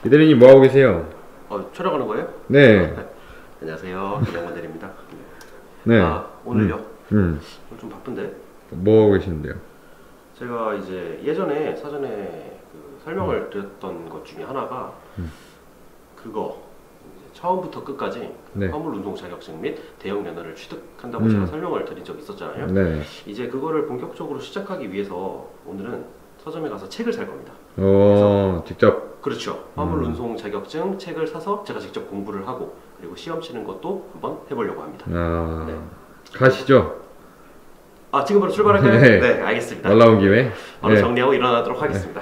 이대리님 뭐하고 계세요? 촬영하는 거예요? 네. 안녕하세요. 이영만 대리입니다. 네. 오늘요? 오늘 좀 바쁜데? 뭐하고 계시는데요? 제가 이제 예전에 사전에 그 설명을 드렸던 것 중에 하나가 그거 이제 처음부터 끝까지 네. 화물운송 자격증 및 대형 면허를 취득한다고 제가 설명을 드린 적이 있었잖아요. 네. 이제 그거를 본격적으로 시작하기 위해서 오늘은 서점에 가서 책을 살 겁니다. 직접. 그렇죠. 화물운송 자격증 책을 사서 제가 직접 공부를 하고 그리고 시험 치는 것도 한번 해보려고 합니다. 네. 가시죠. 지금 바로 출발할까요? 네. 네, 알겠습니다. 올라온 김에. 바로 네. 정리하고 일어나도록 하겠습니다.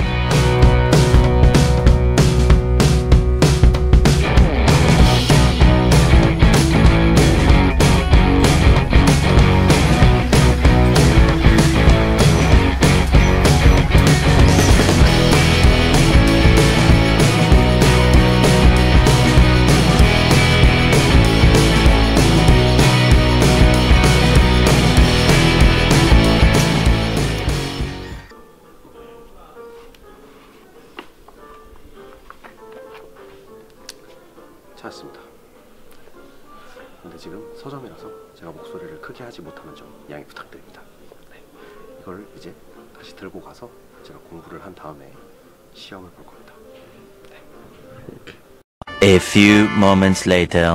찾았습니다. 근데 지금 서점이라서 제가 목소리를 크게 하지 못하는 점 양해 부탁드립니다. 네. 이걸 이제 다시 들고 가서 제가 공부를 한 다음에 시험을 볼 겁니다. 네. A few moments later.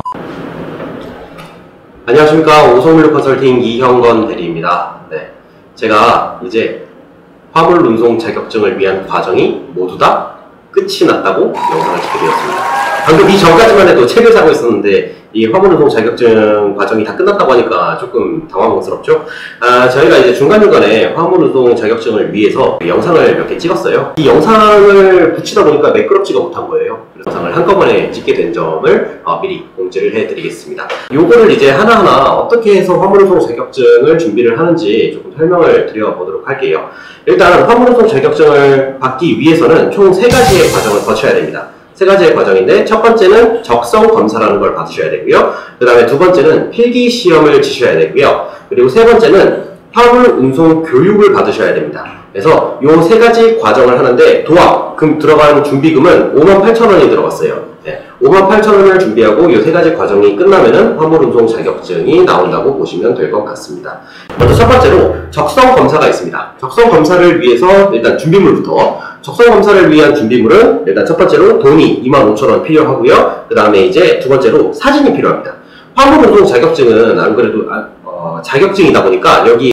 안녕하십니까. 오성밀 컨설팅 이형건 대리입니다. 네. 제가 이제 화물운송 자격증을 위한 과정이 모두 다 끝이 났다고 영상을 찍게 되었습니다. 방금 이 전까지만 해도 책을 사고 있었는데 이 화물운송 자격증 과정이 다 끝났다고 하니까 조금 당황스럽죠? 저희가 이제 중간중간에 화물운송 자격증을 위해서 영상을 몇 개 찍었어요. 이 영상을 붙이다 보니까 매끄럽지가 못한 거예요. 영상을 한꺼번에 찍게 된 점을 미리 공지를 해드리겠습니다. 요거를 이제 하나하나 어떻게 해서 화물운송 자격증을 준비를 하는지 조금 설명을 드려보도록 할게요. 일단 화물운송 자격증을 받기 위해서는 총 3가지의 과정을 거쳐야 됩니다. 3가지의 과정인데 첫 번째는 적성 검사라는 걸 받으셔야 되고요. 그 다음에 두 번째는 필기 시험을 치셔야 되고요. 그리고 세 번째는 화물 운송 교육을 받으셔야 됩니다. 그래서 요 3가지 과정을 하는데 들어간 준비금은 58,000원이 들어갔어요. 네, 58,000원을 준비하고 요 3가지 과정이 끝나면은 화물 운송 자격증이 나온다고 보시면 될 것 같습니다. 먼저 첫 번째로 적성 검사가 있습니다. 적성 검사를 위해서 일단 준비물부터 적성 검사를 위한 준비물은 일단 첫 번째로 돈이 25,000원 필요하고요. 그 다음에 이제 두 번째로 사진이 필요합니다. 화물운송 자격증은 안 그래도 자격증이다 보니까 여기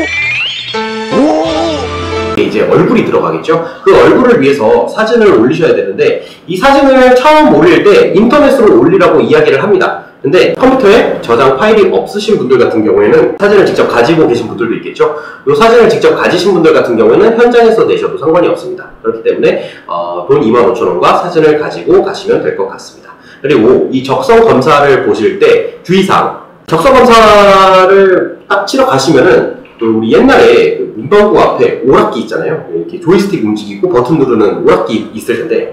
이제 얼굴이 들어가겠죠. 그 얼굴을 위해서 사진을 올리셔야 되는데 이 사진을 처음 올릴 때 인터넷으로 올리라고 이야기를 합니다. 근데 컴퓨터에 저장 파일이 없으신 분들 같은 경우에는 사진을 직접 가지고 계신 분들도 있겠죠. 이 사진을 직접 가지신 분들 같은 경우에는 현장에서 내셔도 상관이 없습니다. 그렇기 때문에 돈 25,000원과 사진을 가지고 가시면 될 것 같습니다. 그리고 이 적성 검사를 보실 때 주의사항, 적성 검사를 딱 치러 가시면은 또 우리 옛날에 그 문방구 앞에 오락기 있잖아요. 이렇게 조이스틱 움직이고 버튼 누르는 오락기 있을 텐데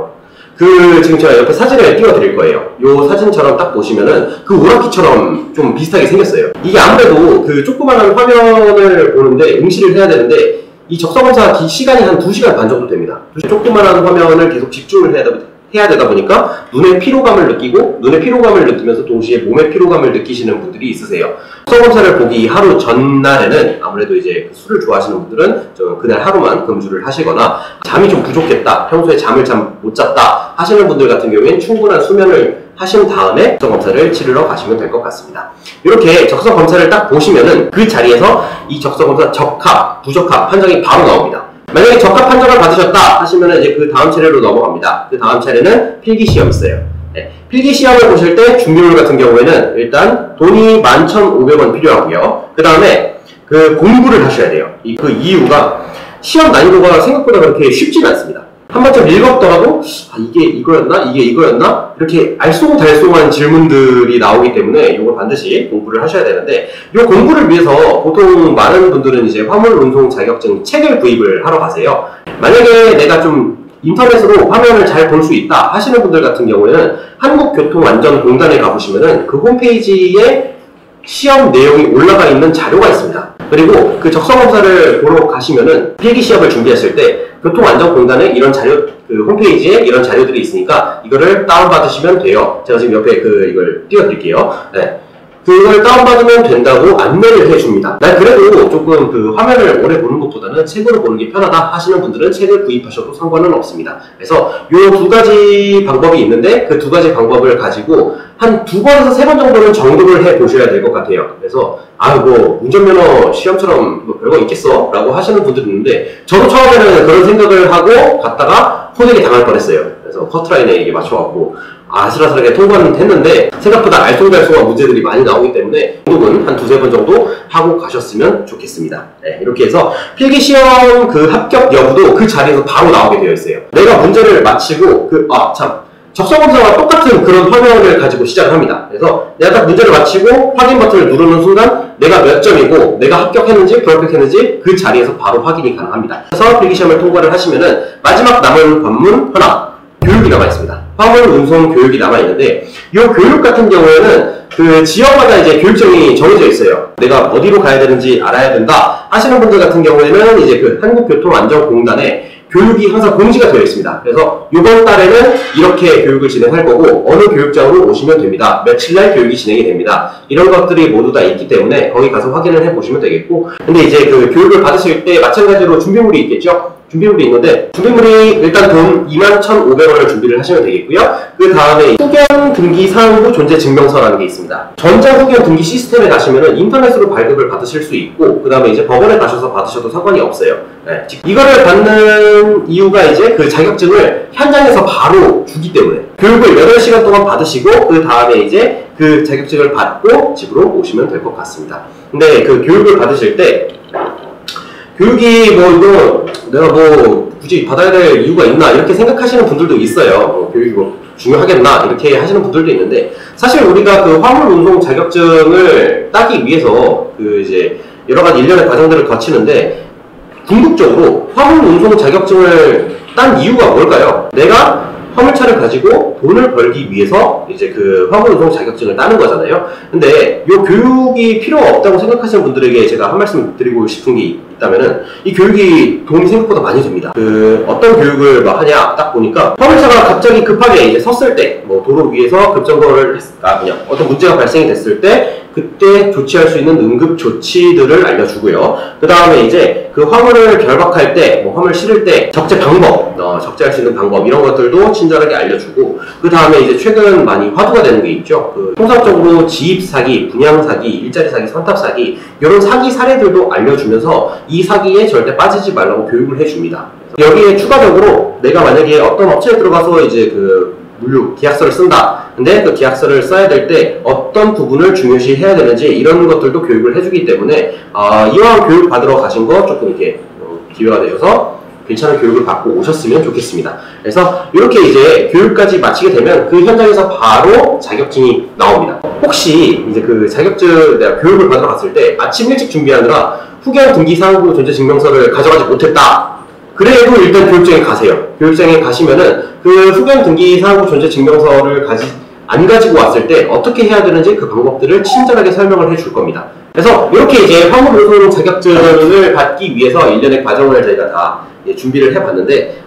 지금 제가 옆에 사진을 띄워드릴 거예요. 요 사진처럼 딱 보시면은 그 오락기처럼 좀 비슷하게 생겼어요. 이게 아무래도 그 조그만한 화면을 보는데 응시를 해야 되는데 이 적성검사 시간이 한 2시간 반 정도 됩니다. 조그만한 화면을 계속 집중을 해야 되다 보니까 눈의 피로감을 느끼면서 동시에 몸의 피로감을 느끼시는 분들이 있으세요. 적성검사를 보기 하루 전날에는 아무래도 이제 술을 좋아하시는 분들은 그날 하루만 금주를 하시거나 잠이 좀 부족했다, 평소에 잠을 참 못 잤다 하시는 분들 같은 경우에는 충분한 수면을 하신 다음에 적성검사를 치르러 가시면 될 것 같습니다. 이렇게 적성검사를 딱 보시면은 그 자리에서 이 적성검사 적합, 부적합 판정이 바로 나옵니다. 만약에 적합 판정을 받으셨다 하시면 이제 그 다음 차례로 넘어갑니다. 그 다음 차례는 필기시험이 있어요. 네, 필기시험을 보실 때 준비물 같은 경우에는 일단 돈이 11,500원 필요하고요. 그 다음에 그 공부를 하셔야 돼요. 그 이유가 시험 난이도가 생각보다 그렇게 쉽지는 않습니다. 한 번쯤 읽었더라도 이게 이거였나? 이렇게 알쏭달쏭한 질문들이 나오기 때문에 이걸 반드시 공부를 하셔야 되는데 이 공부를 위해서 보통 많은 분들은 이제 화물운송 자격증 책을 구입을 하러 가세요. 만약에 내가 좀 인터넷으로 화면을 잘 볼 수 있다 하시는 분들 같은 경우에는 한국교통안전공단에 가보시면은 그 홈페이지에 시험 내용이 올라가 있는 자료가 있습니다. 그리고 그 적성검사를 보러 가시면은 필기시험을 준비하실 때 교통안전공단에 이런 자료, 그 홈페이지에 이런 자료들이 있으니까 이거를 다운받으시면 돼요. 제가 지금 옆에 이걸 띄워드릴게요. 네. 그걸 다운받으면 된다고 안내를 해줍니다. 난 그래도 조금 그 화면을 오래 보는 것보다는 책으로 보는 게 편하다 하시는 분들은 책을 구입하셔도 상관은 없습니다. 그래서 요 두 가지 방법이 있는데 그 두 가지 방법을 가지고 한 2번에서 3번 정도는 정독을 해 보셔야 될 것 같아요. 그래서 뭐 운전면허 시험처럼 뭐 별거 있겠어? 라고 하시는 분들이 있는데 저도 처음에는 그런 생각을 하고 갔다가 호되게 당할 뻔했어요. 그래서 커트라인에 이게 맞춰갖고 아슬아슬하게 통과는 했는데 생각보다 알쏭달쏭한 문제들이 많이 나오기 때문에 정독은 한 2-3번 정도 하고 가셨으면 좋겠습니다. 네, 이렇게 해서 필기시험 그 합격 여부도 그 자리에서 바로 나오게 되어 있어요. 내가 문제를 마치고 적성검사와 똑같은 그런 화면을 가지고 시작을 합니다. 그래서 내가 딱 문제를 마치고 확인 버튼을 누르는 순간 내가 몇 점이고 내가 합격했는지 불합격했는지 그 자리에서 바로 확인이 가능합니다. 그래서 필기시험을 통과를 하시면은 마지막 남은 관문 하나, 교육이 남아있습니다. 화물 운송 교육이 남아있는데 이 교육 같은 경우에는 그 지역마다 이제 교육청이 정해져 있어요. 내가 어디로 가야 되는지 알아야 된다 하시는 분들 같은 경우에는 이제 그 한국교통안전공단에 교육이 항상 공지가 되어 있습니다. 그래서 이번 달에는 이렇게 교육을 진행할 거고 어느 교육장으로 오시면 됩니다. 며칠날 교육이 진행이 됩니다. 이런 것들이 모두 다 있기 때문에 거기 가서 확인을 해보시면 되겠고 근데 이제 그 교육을 받으실 때 마찬가지로 준비물이 있겠죠? 준비물이 있는데 준비물이 일단 돈 21,500원을 준비를 하시면 되겠고요. 그 다음에 후견 등기 사항부 존재 증명서라는 게 있습니다. 전자 후견 등기 시스템에 가시면은 인터넷으로 발급을 받으실 수 있고 그 다음에 이제 법원에 가셔서 받으셔도 상관이 없어요. 네. 이거를 받는 이유가 이제 그 자격증을 현장에서 바로 주기 때문에 교육을 8시간 동안 받으시고 그 다음에 이제 그 자격증을 받고 집으로 오시면 될 것 같습니다. 근데 그 교육을 받으실 때 교육이 이거 내가 굳이 받아야 될 이유가 있나 이렇게 생각하시는 분들도 있어요. 교육이 중요하겠나 이렇게 하시는 분들도 있는데 사실 우리가 그 화물 운송 자격증을 따기 위해서 그 이제 여러 가지 일련의 과정들을 거치는데 궁극적으로 화물 운송 자격증을 딴 이유가 뭘까요? 내가 화물차를 가지고 돈을 벌기 위해서 이제 그 화물 운송 자격증을 따는 거잖아요. 근데 이 교육이 필요 없다고 생각하시는 분들에게 제가 한 말씀 드리고 싶은 게 있다면은 이 교육이 돈이 생각보다 많이 듭니다. 어떤 교육을 하냐 딱 보니까 화물차가 갑자기 급하게 이제 섰을 때 도로 위에서 급정거를 그냥 어떤 문제가 발생이 됐을 때 그때 조치할 수 있는 응급 조치들을 알려주고요. 그 다음에 이제 그 화물을 결박할 때, 화물 실을 때 적재 방법, 적재할 수 있는 방법 이런 것들도 친절하게 알려주고 그 다음에 이제 최근 많이 화두가 되는 게 있죠. 통상적으로 지입 사기, 분양 사기, 일자리 사기, 선탑 사기 이런 사기 사례들도 알려주면서 이 사기에 절대 빠지지 말라고 교육을 해줍니다. 여기에 추가적으로 내가 만약에 어떤 업체에 들어가서 이제 물류 계약서를 쓴다. 근데 그 계약서를 써야 될 때 어떤 부분을 중요시 해야 되는지 이런 것들도 교육을 해주기 때문에 이왕 교육 받으러 가신 거 조금 이렇게 기회가 되셔서 괜찮은 교육을 받고 오셨으면 좋겠습니다. 그래서 이렇게 이제 교육까지 마치게 되면 그 현장에서 바로 자격증이 나옵니다. 혹시 이제 그 자격증 내가 교육을 받으러 갔을 때 아침 일찍 준비하느라 후견 등기 사항부 존재 증명서를 가져가지 못했다. 그래도 일단 교육장에 가세요. 교육장에 가시면은 그 후견 등기 사항부 존재 증명서를 안 가지고 왔을 때 어떻게 해야 되는지 그 방법들을 친절하게 설명을 해줄 겁니다. 그래서 이렇게 이제 화물 운송 자격증을 받기 위해서 일련의 과정을 저희가 다 준비를 해봤는데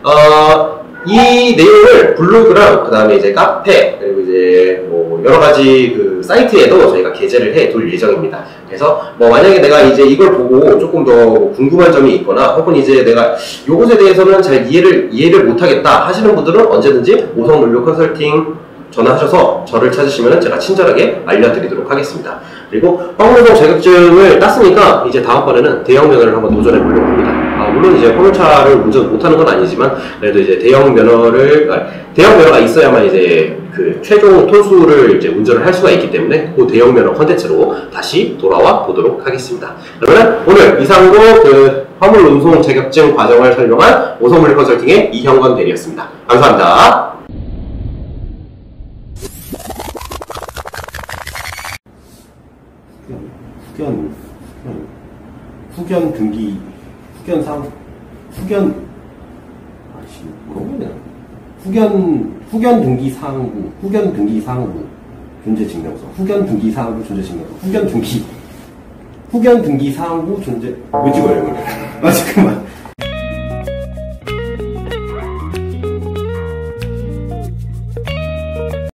이 내용을 블로그랑 그 다음에 이제 카페 그리고 이제 여러 가지 그 사이트에도 저희가 게재를 해둘 예정입니다. 그래서 만약에 내가 이제 이걸 보고 조금 더 궁금한 점이 있거나 혹은 이제 내가 요것에 대해서는 잘 이해를 못하겠다 하시는 분들은 언제든지 오성물류 컨설팅 전화하셔서 저를 찾으시면 제가 친절하게 알려드리도록 하겠습니다. 그리고 화물운송 자격증을 땄으니까 이제 다음번에는 대형 면허를 한번 도전해 보려고 합니다. 물론 이제 화물차를 운전 못하는 건 아니지만 그래도 이제 대형 면허가 있어야만 이제 그 최종 톤수를 이제 운전을 할 수가 있기 때문에 그 대형 면허 컨텐츠로 다시 돌아와 보도록 하겠습니다. 그러면 오늘 이상으로 그 화물 운송 자격증 과정을 설명한 오성물류 컨설팅의 이형건 대리였습니다. 감사합니다. 후견 등기, 후견 등기 사항부 존재 증명서, 후견 등기 사항부 존재 증명서, 후견 등기 후견 등기 사항 후 존재. 왜 찍어요, 이걸? 아, 잠깐만.